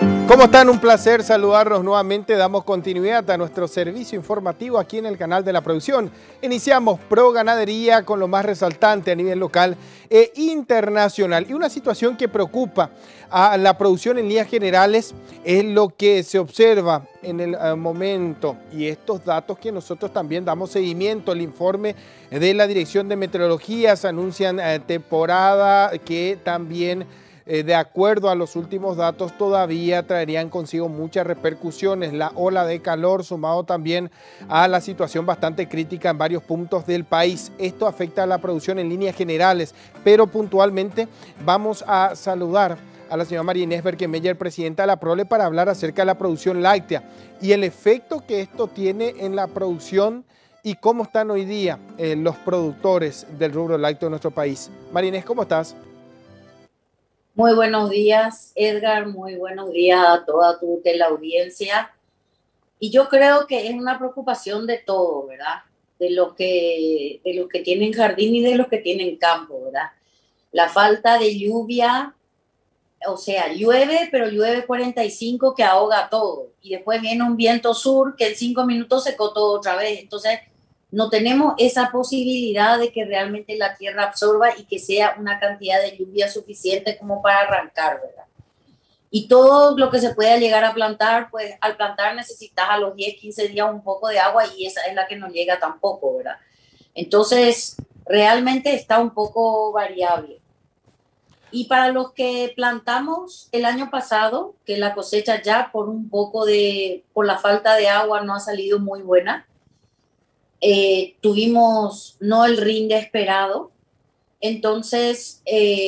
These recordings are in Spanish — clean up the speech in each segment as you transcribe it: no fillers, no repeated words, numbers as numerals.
¿Cómo están? Un placer saludarlos nuevamente. Damos continuidad a nuestro servicio informativo aquí en el canal de la producción. Iniciamos Pro Ganadería con lo más resaltante a nivel local e internacional. Y una situación que preocupa a la producción en líneas generales es lo que se observa en el momento. Y estos datos que nosotros también damos seguimiento. El informe de la Dirección de Meteorología se anuncian temporada que también de acuerdo a los últimos datos, todavía traerían consigo muchas repercusiones. La ola de calor, sumado también a la situación bastante crítica en varios puntos del país. Esto afecta a la producción en líneas generales, pero puntualmente vamos a saludar a la señora María Inés Berkemeyer, presidenta de la PROLE, para hablar acerca de la producción láctea y el efecto que esto tiene en la producción y cómo están hoy día los productores del rubro lácteo de nuestro país. María Inés, ¿cómo estás? Muy buenos días, Edgar. Muy buenos días a toda tu teleaudiencia. Y yo creo que es una preocupación de todo, ¿verdad? De los que tienen jardín y de los que tienen campo, ¿verdad? La falta de lluvia, o sea, llueve, pero llueve 45 que ahoga todo. Y después viene un viento sur que en 5 minutos secó todo otra vez. Entonces, no tenemos esa posibilidad de que realmente la tierra absorba y que sea una cantidad de lluvia suficiente como para arrancar, ¿verdad? Y todo lo que se pueda llegar a plantar, pues al plantar necesitas a los 10, 15 días un poco de agua y esa es la que no llega tampoco, ¿verdad? Entonces, realmente está un poco variable. Y para los que plantamos el año pasado, que la cosecha ya por la falta de agua no ha salido muy buena, tuvimos no el rinde esperado, entonces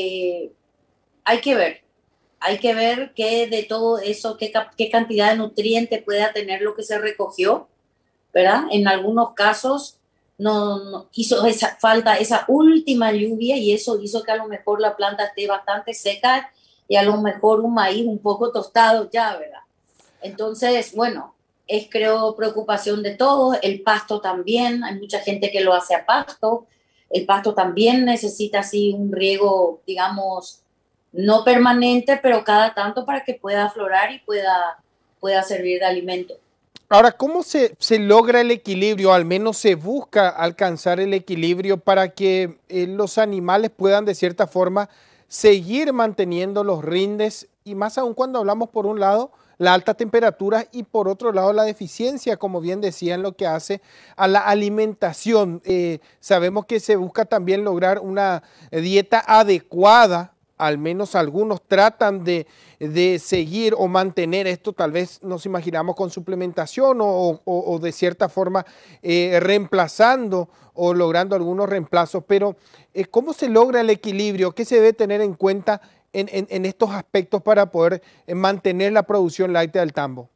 hay que ver qué de todo eso, qué cantidad de nutrientes pueda tener lo que se recogió, ¿verdad? En algunos casos no hizo falta esa última lluvia y eso hizo que a lo mejor la planta esté bastante seca y a lo mejor un maíz un poco tostado ya, ¿verdad? Entonces, bueno, es creo preocupación de todos, el pasto también, hay mucha gente que lo hace a pasto, el pasto también necesita así un riego, digamos, no permanente, pero cada tanto para que pueda aflorar y pueda servir de alimento. Ahora, ¿cómo se logra el equilibrio? Al menos se busca alcanzar el equilibrio para que los animales puedan de cierta forma seguir manteniendo los rindes y más aún cuando hablamos por un lado la alta temperatura y por otro lado la deficiencia, como bien decían, lo que hace a la alimentación. Sabemos que se busca también lograr una dieta adecuada. Al menos algunos tratan de seguir o mantener esto, tal vez nos imaginamos con suplementación o de cierta forma reemplazando o logrando algunos reemplazos, pero ¿cómo se logra el equilibrio? ¿Qué se debe tener en cuenta en estos aspectos para poder mantener la producción láctea del tambo?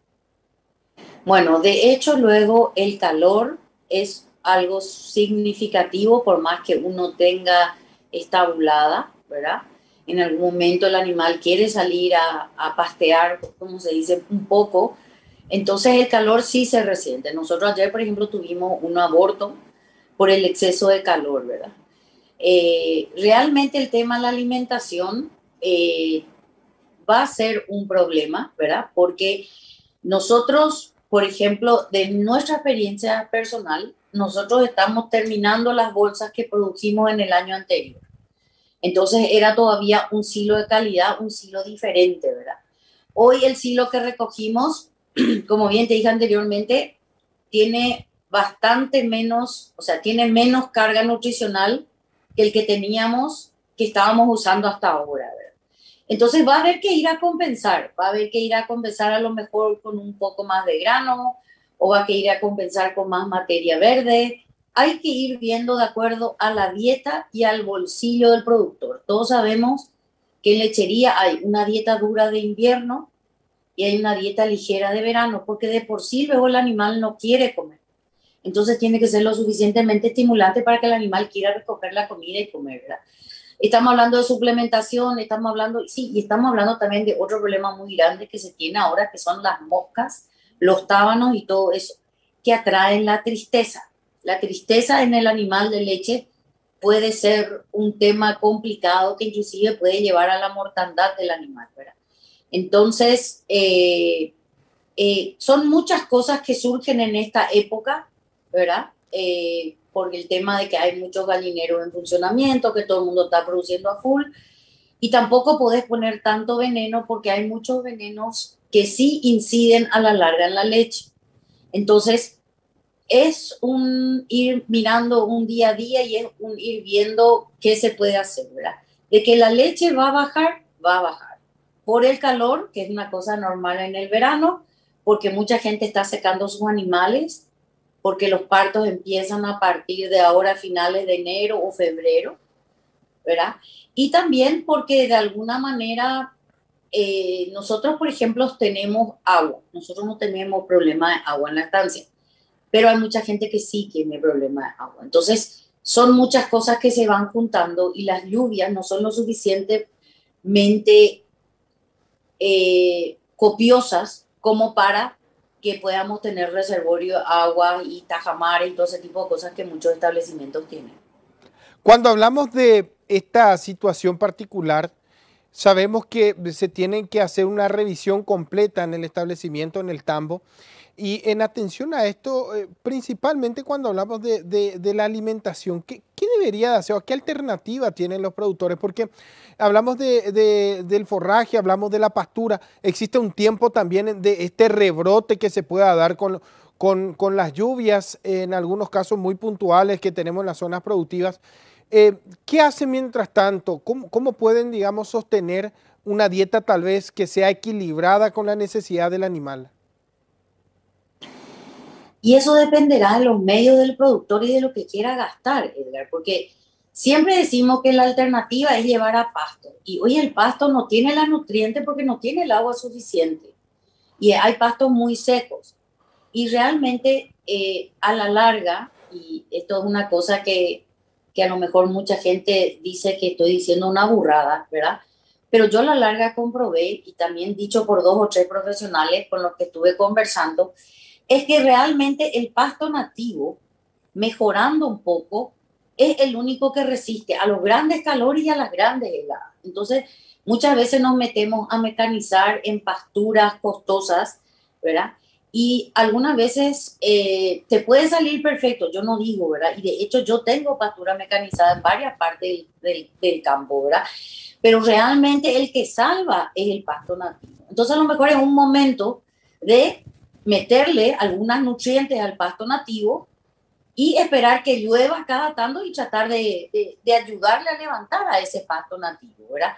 Bueno, de hecho luego el calor es algo significativo por más que uno tenga estabulada, ¿verdad? En algún momento el animal quiere salir a pastear, como se dice, un poco, entonces el calor sí se resiente. Nosotros ayer, por ejemplo, tuvimos un aborto por el exceso de calor, ¿verdad? Realmente el tema de la alimentación va a ser un problema, ¿verdad? Porque nosotros, por ejemplo, de nuestra experiencia personal, nosotros estamos terminando las bolsas que produjimos en el año anterior. Entonces era todavía un silo de calidad, un silo diferente, ¿verdad? Hoy el silo que recogimos, como bien te dije anteriormente, tiene bastante menos, o sea, tiene menos carga nutricional que el que teníamos, que estábamos usando hasta ahora, ¿verdad? Entonces va a haber que ir a compensar, va a haber que ir a compensar a lo mejor con un poco más de grano o va a que ir a compensar con más materia verde. Hay que ir viendo de acuerdo a la dieta y al bolsillo del productor. Todos sabemos que en lechería hay una dieta dura de invierno y hay una dieta ligera de verano, porque de por sí luego el animal no quiere comer. Entonces tiene que ser lo suficientemente estimulante para que el animal quiera recoger la comida y comer, ¿verdad? Estamos hablando de suplementación, estamos hablando, sí, y estamos hablando también de otro problema muy grande que se tiene ahora, que son las moscas, los tábanos y todo eso, que atraen la tristeza. La tristeza en el animal de leche puede ser un tema complicado que inclusive puede llevar a la mortandad del animal, ¿verdad? Entonces, son muchas cosas que surgen en esta época, ¿verdad? Por el tema de que hay muchos gallineros en funcionamiento, que todo el mundo está produciendo a full, y tampoco podés poner tanto veneno porque hay muchos venenos que sí inciden a la larga en la leche. Entonces, es un ir mirando un día a día y es un ir viendo qué se puede hacer, ¿verdad? De que la leche va a bajar, va a bajar. Por el calor, que es una cosa normal en el verano, porque mucha gente está secando sus animales, porque los partos empiezan a partir de ahora, finales de enero o febrero, ¿verdad? Y también porque de alguna manera nosotros, por ejemplo, tenemos agua. Nosotros no tenemos problema de agua en la estancia, pero hay mucha gente que sí tiene problema de agua. Entonces, son muchas cosas que se van juntando y las lluvias no son lo suficientemente copiosas como para que podamos tener reservorio de agua y tajamares y todo ese tipo de cosas que muchos establecimientos tienen. Cuando hablamos de esta situación particular, sabemos que se tiene que hacer una revisión completa en el establecimiento, en el tambo, y en atención a esto, principalmente cuando hablamos de la alimentación, ¿qué debería de hacer o qué alternativa tienen los productores? Porque hablamos del forraje, hablamos de la pastura, existe un tiempo también de este rebrote que se pueda dar con las lluvias, en algunos casos muy puntuales que tenemos en las zonas productivas. ¿Qué hacen mientras tanto? ¿Cómo pueden, digamos, sostener una dieta tal vez que sea equilibrada con la necesidad del animal? Y eso dependerá de los medios del productor y de lo que quiera gastar, Edgar, porque siempre decimos que la alternativa es llevar a pasto. Y hoy el pasto no tiene la nutriente porque no tiene el agua suficiente. Y hay pastos muy secos. Y realmente a la larga, y esto es una cosa que a lo mejor mucha gente dice que estoy diciendo una burrada, ¿verdad? Pero yo a la larga comprobé, y también dicho por 2 o 3 profesionales con los que estuve conversando, es que realmente el pasto nativo, mejorando un poco, es el único que resiste a los grandes calores y a las grandes heladas. Entonces, muchas veces nos metemos a mecanizar en pasturas costosas, ¿verdad? Y algunas veces te puede salir perfecto, yo no digo, ¿verdad? Y de hecho yo tengo pastura mecanizada en varias partes del campo, ¿verdad? Pero realmente el que salva es el pasto nativo. Entonces a lo mejor es un momento de meterle algunas nutrientes al pasto nativo y esperar que llueva cada tanto y tratar de ayudarle a levantar a ese pasto nativo, ¿verdad?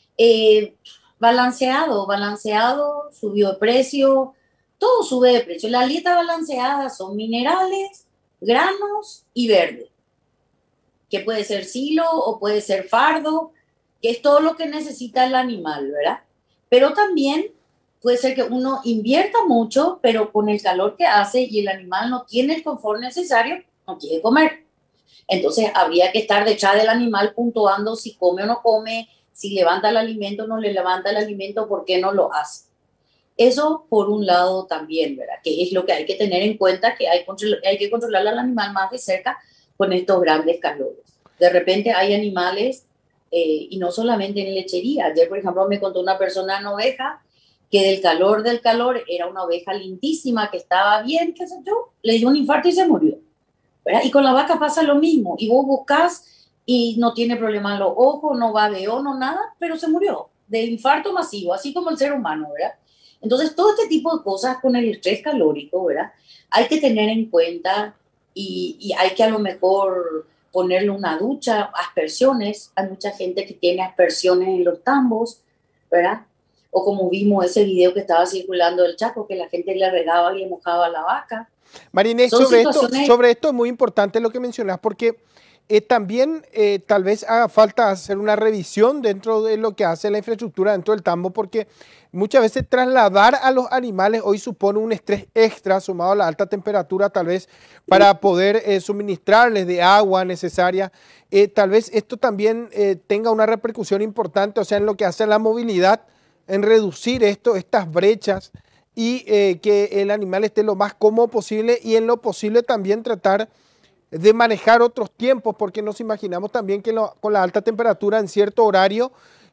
Balanceado, subió de precio, todo sube de precio. La dieta balanceada son minerales, granos y verde, que puede ser silo o puede ser fardo, que es todo lo que necesita el animal, ¿verdad? Pero también puede ser que uno invierta mucho, pero con el calor que hace y el animal no tiene el confort necesario, no quiere comer. Entonces habría que estar detrás del animal puntuando si come o no come, si levanta el alimento o no le levanta el alimento, por qué no lo hace. Eso por un lado también, ¿verdad? Que es lo que hay que tener en cuenta, que hay que controlar al animal más de cerca con estos grandes calores. De repente hay animales, y no solamente en lechería. Ayer, por ejemplo, me contó una persona en oveja que del calor era una oveja lindísima, que estaba bien, qué sé yo, le dio un infarto y se murió, ¿verdad? Y con la vaca pasa lo mismo, y vos buscas y no tiene problema en los ojos, no babeó, no nada, pero se murió de infarto masivo, así como el ser humano, ¿verdad? Entonces, todo este tipo de cosas con el estrés calórico, ¿verdad? Hay que tener en cuenta y hay que a lo mejor ponerle una ducha, aspersiones. Hay mucha gente que tiene aspersiones en los tambos, ¿verdad? O como vimos ese video que estaba circulando del Chaco, que la gente le regaba y le mojaba a la vaca. Marinés, sobre esto es muy importante lo que mencionas, porque también tal vez haga falta hacer una revisión dentro de lo que hace la infraestructura dentro del tambo, porque muchas veces trasladar a los animales hoy supone un estrés extra sumado a la alta temperatura, tal vez para poder suministrarles de agua necesaria. Tal vez esto también tenga una repercusión importante, o sea, en lo que hace a la movilidad, en reducir estas brechas y que el animal esté lo más cómodo posible y en lo posible también tratar de manejar otros tiempos, porque nos imaginamos también que con la alta temperatura en cierto horario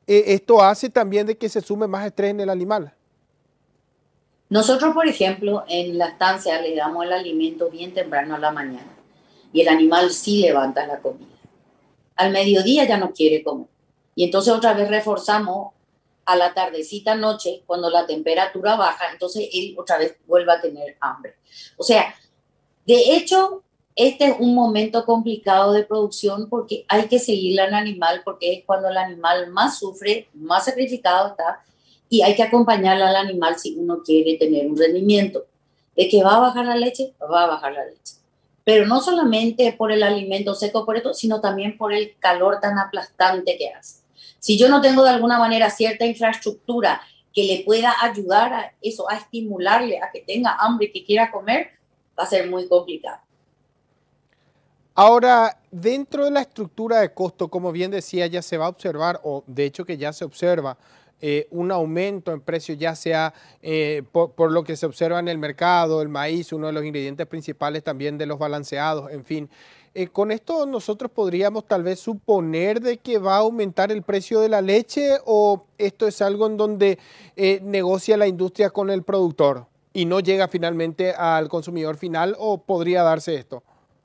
esto hace también de que se sume más estrés en el animal. Nosotros, por ejemplo, en la estancia le damos el alimento bien temprano a la mañana y el animal sí levanta la comida. Al mediodía ya no quiere comer. Y entonces otra vez reforzamos a la tardecita noche, cuando la temperatura baja, entonces él otra vez vuelve a tener hambre. O sea, de hecho, este es un momento complicado de producción porque hay que seguirle al animal, porque es cuando el animal más sufre, más sacrificado está, y hay que acompañarle al animal si uno quiere tener un rendimiento. De que va a bajar la leche, va a bajar la leche. Pero no solamente por el alimento seco, por esto, sino también por el calor tan aplastante que hace. Si yo no tengo de alguna manera cierta infraestructura que le pueda ayudar a eso, a estimularle a que tenga hambre y que quiera comer, va a ser muy complicado. Ahora, dentro de la estructura de costo, como bien decía, ya se va a observar, o de hecho que ya se observa, un aumento en precios, ya sea por lo que se observa en el mercado, el maíz, uno de los ingredientes principales también de los balanceados, en fin. Con esto nosotros podríamos tal vez suponer de que va a aumentar el precio de la leche, o esto es algo en donde negocia la industria con el productor y no llega finalmente al consumidor final, o podría darse esto.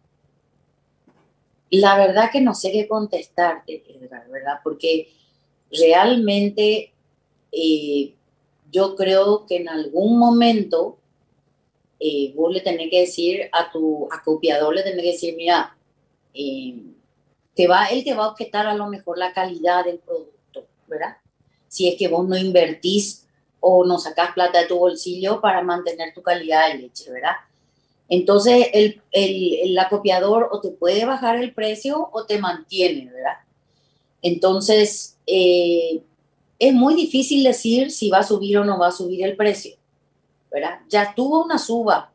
La verdad que no sé qué contestarte, Edgar, ¿verdad? Porque realmente yo creo que en algún momento vos le tenés que decir a tu acopiador, le tenés que decir, mira, él te va a objetar a lo mejor la calidad del producto, ¿verdad? Si es que vos no invertís o no sacás plata de tu bolsillo para mantener tu calidad de leche, ¿verdad? Entonces el acopiador o te puede bajar el precio o te mantiene, ¿verdad? Entonces es muy difícil decir si va a subir o no va a subir el precio, ¿verdad? Ya tuvo una suba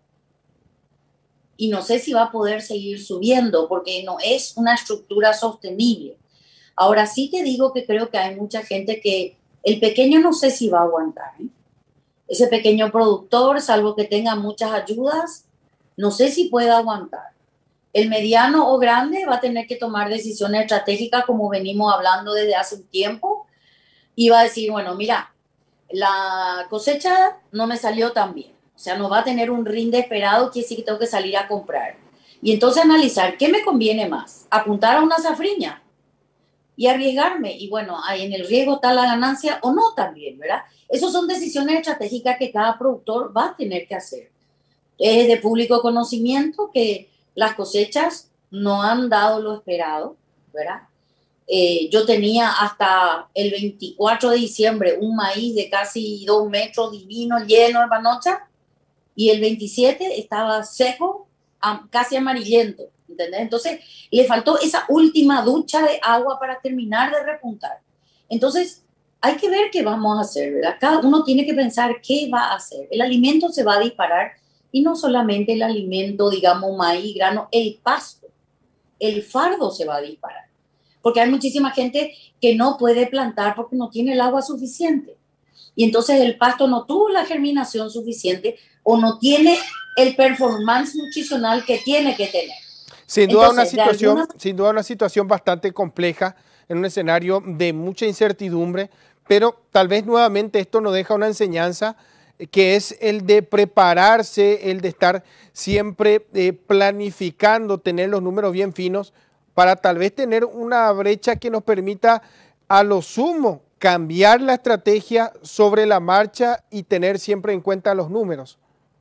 y no sé si va a poder seguir subiendo porque no es una estructura sostenible. Ahora sí te digo que creo que hay mucha gente que el pequeño no sé si va a aguantar, ¿eh? Ese pequeño productor, salvo que tenga muchas ayudas, no sé si puede aguantar. El mediano o grande va a tener que tomar decisiones estratégicas como venimos hablando desde hace un tiempo y va a decir, bueno, mira, la cosecha no me salió tan bien. O sea, no va a tener un rinde esperado, quiere decir que tengo que salir a comprar. Y entonces analizar, ¿qué me conviene más? ¿Apuntar a una safriña y arriesgarme? Y bueno, ahí en el riesgo está la ganancia o no también, ¿verdad? Esas son decisiones estratégicas que cada productor va a tener que hacer. Es de público conocimiento que las cosechas no han dado lo esperado, ¿verdad? Yo tenía hasta el 24 de diciembre un maíz de casi 2 metros divino, lleno de panocha, y el 27 estaba seco, casi amarillento, ¿entendés? Entonces le faltó esa última ducha de agua para terminar de repuntar. Entonces hay que ver qué vamos a hacer, ¿verdad? Cada uno tiene que pensar qué va a hacer. El alimento se va a disparar y no solamente el alimento, digamos, maíz, grano, el pasto, el fardo se va a disparar. Porque hay muchísima gente que no puede plantar porque no tiene el agua suficiente. Y entonces el pasto no tuvo la germinación suficiente o no tiene el performance nutricional que tiene que tener. Sin duda, sin duda una situación bastante compleja, en un escenario de mucha incertidumbre, pero tal vez nuevamente esto nos deja una enseñanza que es el de prepararse, el de estar siempre planificando, tener los números bien finos para tal vez tener una brecha que nos permita a lo sumo cambiar la estrategia sobre la marcha y tener siempre en cuenta los números.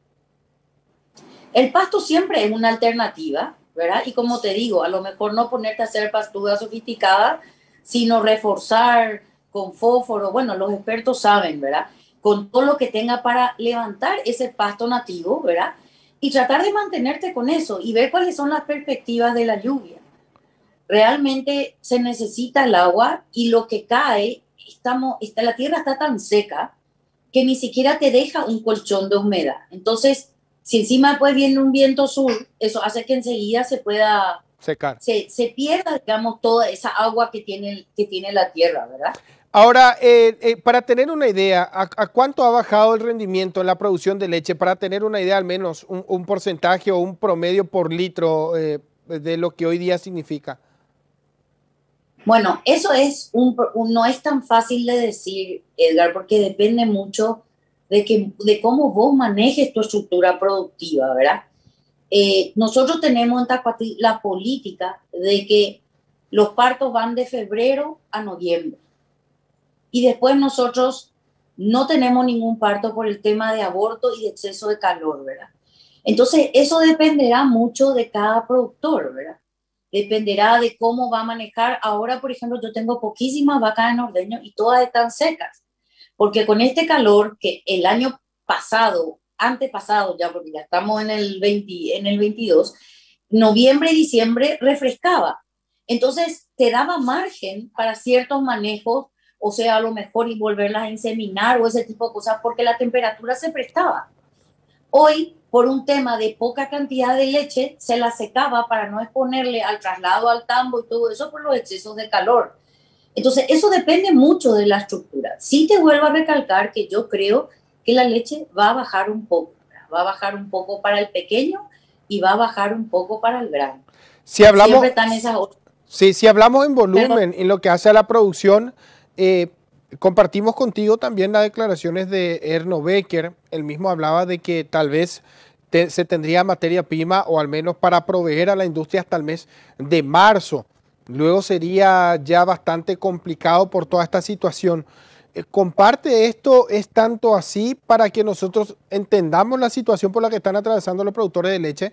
El pasto siempre es una alternativa, ¿verdad? Y como te digo, a lo mejor no ponerte a hacer pastuda sofisticada, sino reforzar con fósforo, bueno, los expertos saben, ¿verdad? Con todo lo que tenga para levantar ese pasto nativo, ¿verdad? Y tratar de mantenerte con eso y ver cuáles son las perspectivas de la lluvia. Realmente se necesita el agua y lo que cae, la tierra está tan seca que ni siquiera te deja un colchón de humedad. Entonces, si encima después viene un viento sur, eso hace que enseguida se pueda secar. Se pierda, digamos, toda esa agua que tiene la tierra, ¿verdad? Ahora, para tener una idea, ¿a cuánto ha bajado el rendimiento en la producción de leche? Para tener una idea, al menos un porcentaje o un promedio por litro de lo que hoy día significa. Bueno, eso es no es tan fácil de decir, Edgar, porque depende mucho de cómo vos manejes tu estructura productiva, ¿verdad? Nosotros tenemos en Tacuatí la política de que los partos van de febrero a noviembre y después nosotros no tenemos ningún parto por el tema de aborto y de exceso de calor, ¿verdad? Entonces, eso dependerá mucho de cada productor, ¿verdad? Dependerá de cómo va a manejar. Ahora, por ejemplo, yo tengo poquísimas vacas en ordeño y todas están secas, porque con este calor que el año pasado, antepasado ya, porque ya estamos en el 20, en el 22, noviembre y diciembre refrescaba. Entonces, te daba margen para ciertos manejos, o sea, a lo mejor y volverlas a inseminar o ese tipo de cosas, porque la temperatura se prestaba. Hoy, por un tema de poca cantidad de leche, se la secaba para no exponerle al traslado al tambo y todo eso por los excesos de calor. Entonces, eso depende mucho de la estructura. Sí te vuelvo a recalcar que yo creo que la leche va a bajar un poco. Va a bajar un poco para el pequeño y va a bajar un poco para el grande. Si hablamos, Siempre están esas otras. sí, si hablamos en volumen, Perdón. en lo que hace a la producción, compartimos contigo también las declaraciones de Erno Becker. Él mismo hablaba de que tal vez se tendría materia prima o al menos para proveer a la industria hasta el mes de marzo. Luego sería ya bastante complicado por toda esta situación. ¿Comparte esto? ¿Es tanto así para que nosotros entendamos la situación por la que están atravesando los productores de leche?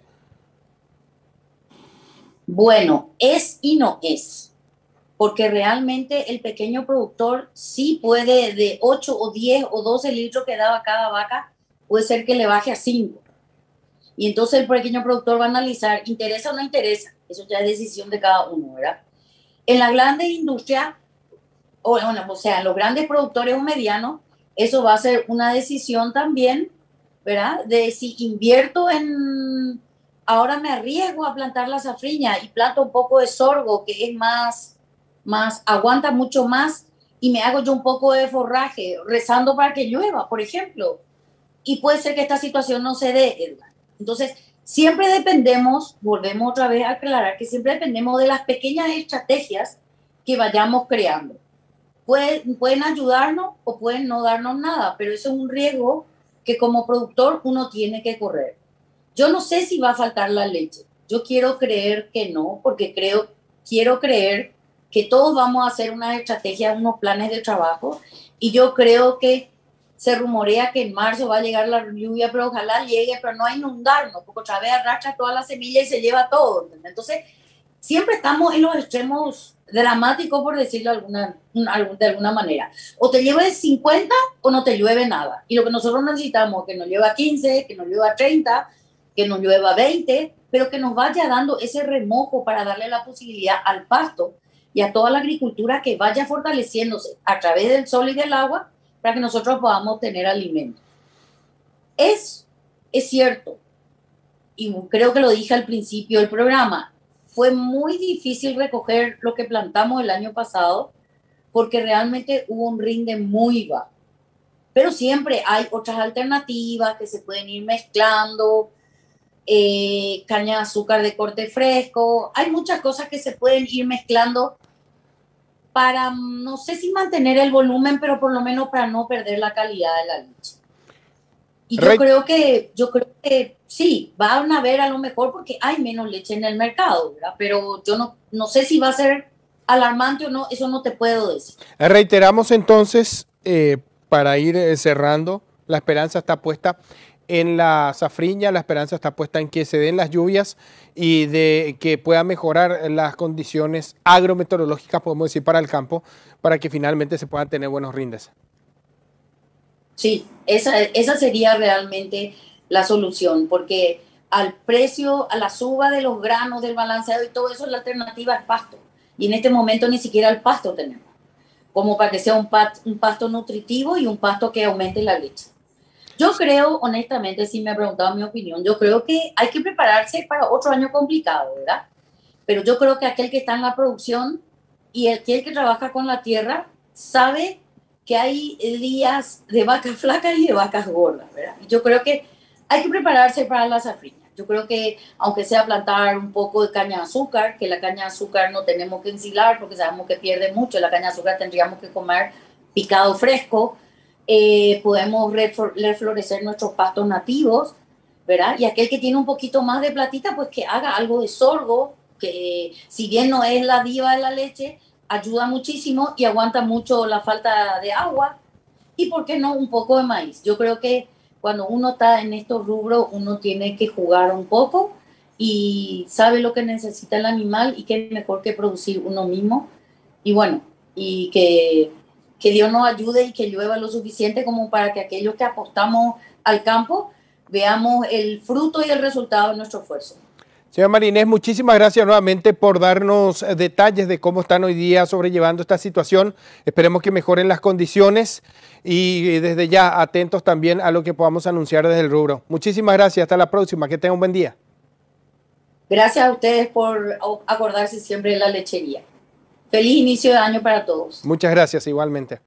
Bueno, es y no es, porque realmente el pequeño productor sí puede de 8 o 10 o 12 litros que daba cada vaca, puede ser que le baje a 5. Y entonces el pequeño productor va a analizar, ¿interesa o no interesa? Eso ya es decisión de cada uno, ¿verdad? En la grande industria, o sea, en los grandes productores o medianos, eso va a ser una decisión también, ¿verdad? De si invierto en, ahora me arriesgo a plantar la safriña y planto un poco de sorgo, que es aguanta mucho más, y me hago yo un poco de forraje, rezando para que llueva, por ejemplo. Y puede ser que esta situación no se dé, Edgar. Entonces, siempre dependemos, volvemos otra vez a aclarar, que siempre dependemos de las pequeñas estrategias que vayamos creando. Pueden ayudarnos o pueden no darnos nada, pero eso es un riesgo que como productor uno tiene que correr. Yo no sé si va a faltar la leche. Yo quiero creer que no, porque quiero creer que todos vamos a hacer una estrategia, unos planes de trabajo, y yo creo que se rumorea que en marzo va a llegar la lluvia, pero ojalá llegue, pero no a inundarnos, porque otra vez arrastra toda la semilla y se lleva todo. ¿Entendés? Entonces, siempre estamos en los extremos dramáticos, por decirlo de alguna manera. O te llueve 50 o no te llueve nada. Y lo que nosotros necesitamos es que nos llueva 15, que nos llueva 30, que nos llueva 20, pero que nos vaya dando ese remojo para darle la posibilidad al pasto y a toda la agricultura que vaya fortaleciéndose a través del sol y del agua para que nosotros podamos tener alimento. Es cierto, y creo que lo dije al principio del programa, fue muy difícil recoger lo que plantamos el año pasado porque realmente hubo un rinde muy bajo. Pero siempre hay otras alternativas que se pueden ir mezclando, caña de azúcar de corte fresco, hay muchas cosas que se pueden ir mezclando para, no sé si mantener el volumen, pero por lo menos para no perder la calidad de la leche. Y yo creo que sí, van a ver a lo mejor porque hay menos leche en el mercado, ¿verdad? Pero yo no sé si va a ser alarmante o no, eso no te puedo decir. Reiteramos entonces, para ir cerrando, la esperanza está puesta en la safriña, la esperanza está puesta en que se den las lluvias y de que pueda mejorar las condiciones agrometeorológicas, podemos decir, para el campo, para que finalmente se puedan tener buenos rindes. Sí, esa sería realmente la solución, porque al precio, a la suba de los granos, del balanceado y todo eso, la alternativa es pasto. Y en este momento ni siquiera el pasto tenemos, como para que sea un pasto nutritivo y un pasto que aumente la leche. Yo creo, honestamente, si me ha preguntado mi opinión, yo creo que hay que prepararse para otro año complicado, ¿verdad? Pero yo creo que aquel que está en la producción y aquel que trabaja con la tierra sabe que hay días de vacas flacas y de vacas gordas, ¿verdad? Yo creo que hay que prepararse para la safriña. Yo creo que aunque sea plantar un poco de caña de azúcar, que la caña de azúcar no tenemos que ensilar porque sabemos que pierde mucho, la caña de azúcar tendríamos que comer picado fresco, podemos reflorecer nuestros pastos nativos, ¿verdad? Y aquel que tiene un poquito más de platita, pues que haga algo de sorgo, que si bien no es la diva de la leche, ayuda muchísimo y aguanta mucho la falta de agua. Y por qué no un poco de maíz. Yo creo que cuando uno está en estos rubros, uno tiene que jugar un poco y sabe lo que necesita el animal y qué mejor que producir uno mismo. Y bueno, y que Dios nos ayude y que llueva lo suficiente como para que aquellos que apostamos al campo veamos el fruto y el resultado de nuestro esfuerzo. Señora Marinés, muchísimas gracias nuevamente por darnos detalles de cómo están hoy día sobrellevando esta situación. Esperemos que mejoren las condiciones y desde ya atentos también a lo que podamos anunciar desde el rubro. Muchísimas gracias, hasta la próxima, que tengan un buen día. Gracias a ustedes por acordarse siempre de la lechería. Feliz inicio de año para todos. Muchas gracias, igualmente.